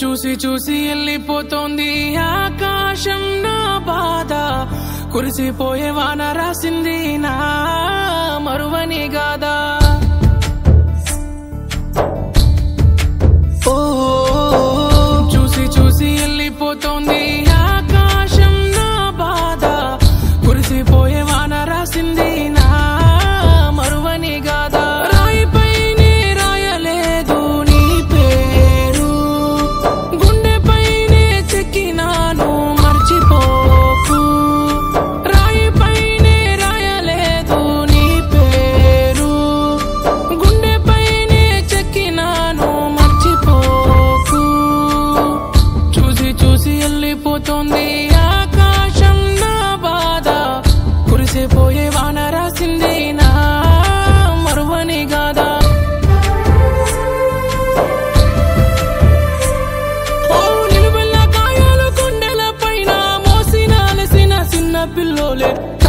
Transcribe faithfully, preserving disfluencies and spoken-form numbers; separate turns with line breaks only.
చూసి చూసి వెళ్ళిపోతోంది ఆకాశం నా బాధ కురిసిపోయే వాన రాసింది నా మరువని గాదా ఓ చూసి చూసి వెళ్ళిపోతోంది ఆకాశం నా బాధ కురిసిపోయే వాన రాసింది నా మరువని గాదా రాయిపైనే రాయలేదు నీ పేరు గుండెపైనే చెక్కినాను మర్చిపోకు రాయిపైనే రాయలేదు నీ పేరు గుండెపైనే చెక్కినాను మర్చిపోకు చూసి చూసి వెళ్ళిపోతోంది ఆకాశం నా బాధ కురిసిపోయే వాన రాసింది నా మరువని గాదా ఓ నిలువెల్ల కాయాలు కొండల పైన మోసిన అలసిన చిన్న పిల్లోలే